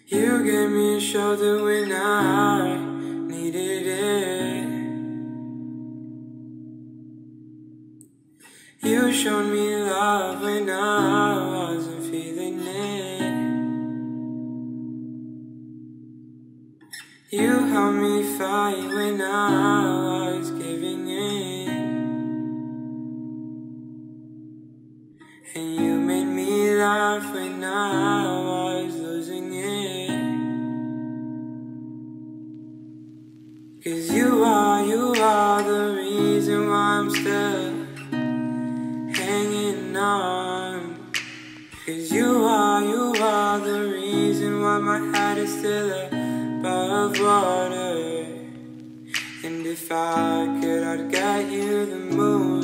You gave me a shoulder when I needed it. You showed me love when I wasn't feeling it. You helped me fight when I was giving in. And you made me laugh when I was losing it. 'Cause you are the reason why I'm still hanging on. 'Cause you are the reason why my head is still above water. And if I could, I'd get you the moon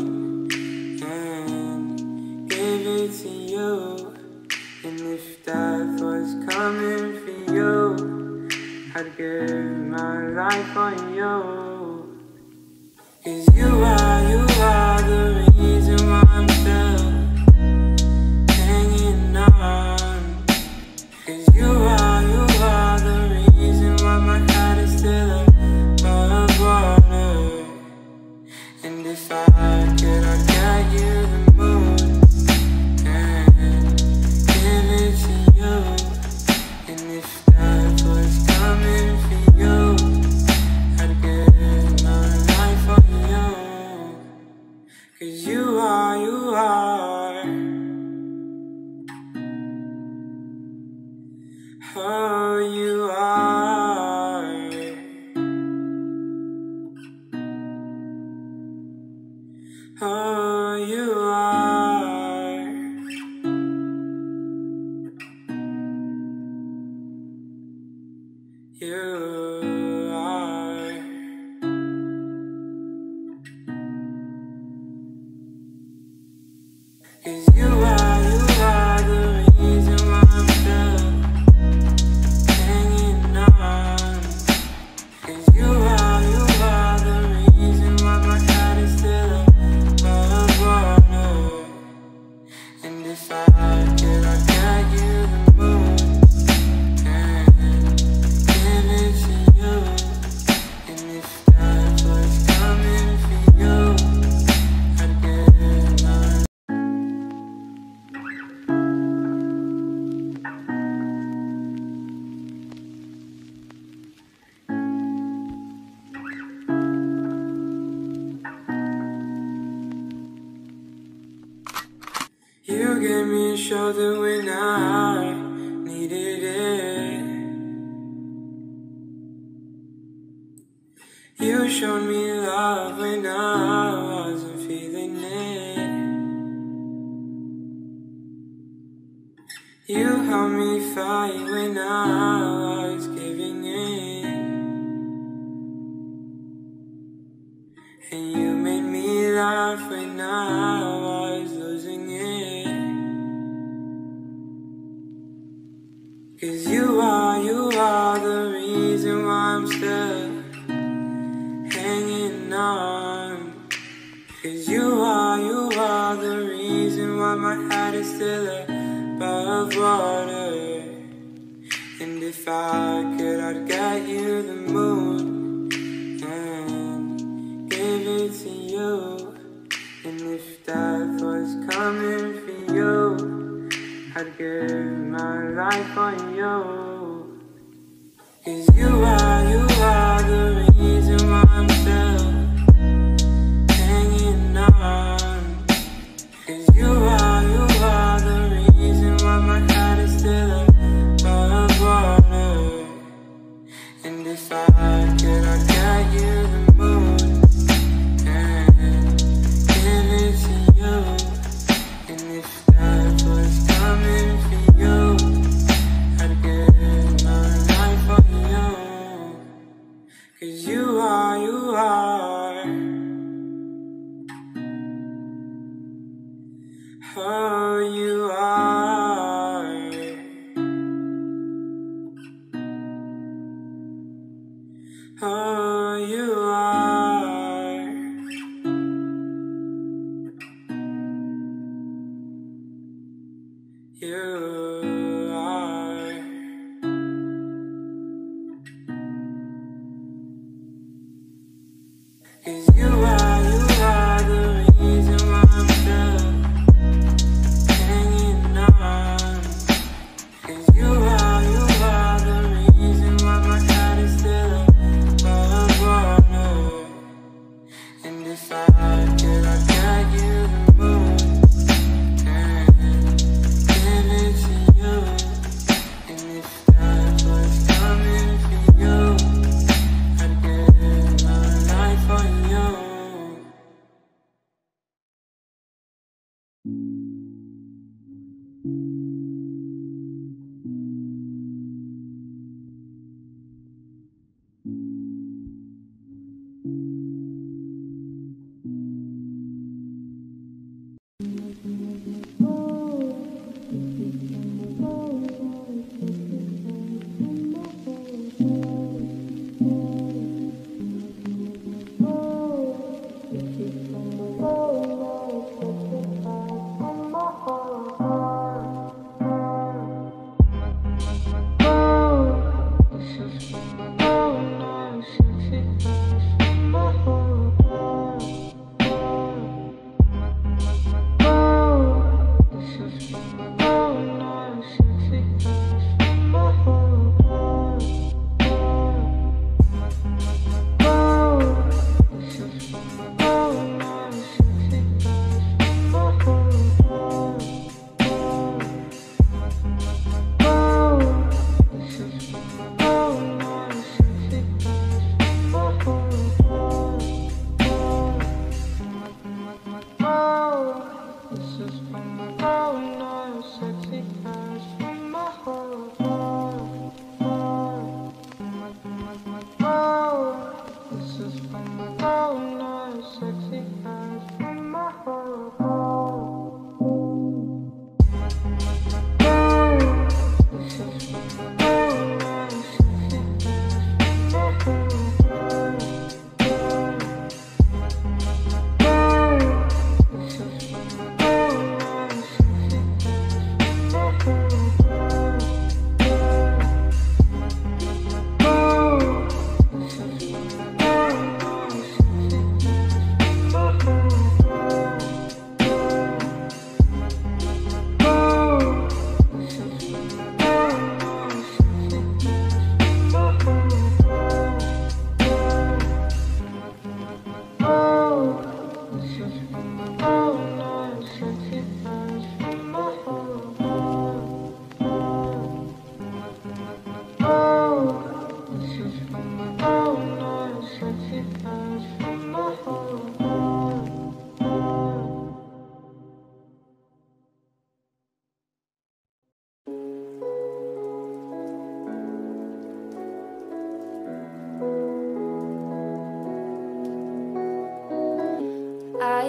and give it to you. And if death was coming for you, I'd give my life on you. 'Cause you are the reason why I'm still hanging on. 'Cause you are the reason why my head is still above water. And if I could, I'd get you the moon and give it to you. And if death was coming for you, I'd give my life for you. 'Cause you are oh, you are. Oh, you are. You are. 'Cause you are the reason why I'm still hanging on. 'Cause you are the reason why my head is still above water. And if I could, I'd get you the moon and give it to you. And if death was coming for you, I'd give my. You gave me a shoulder when I needed it. You showed me love when I wasn't feeling it. You helped me fight when I was giving in. And you made me laugh when I was losing it. 'Cause you are the reason why I'm still hanging on. 'Cause you are the reason why my head is still above water. And if I could, I'd get you the moon and give it to you. And if death was coming for you, I'd give my life on you. 'Cause you are the reason why I'm still hanging on. 'Cause you are the reason why my head is still above water. And if I could, I'd get you the moon and give it to you. And if death was coming for you, I'd give my life for you. 'Cause you are. Oh, you are. Oh, you are. You are.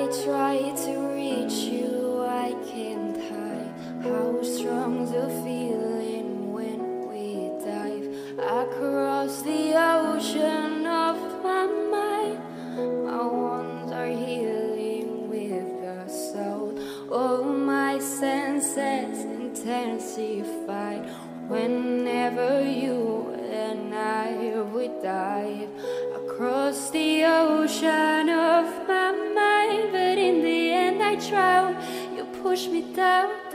try to reach you, I can't hide how strong the feeling when we dive across the ocean of my mind. My wounds are healing with the soul. All my senses intensified whenever you and I would dive across the ocean of my mind. But in the end I drown, you push me down.